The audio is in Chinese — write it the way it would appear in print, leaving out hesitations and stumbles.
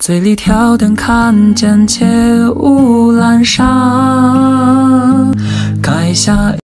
嘴里挑灯看见街雾阑珊，盖下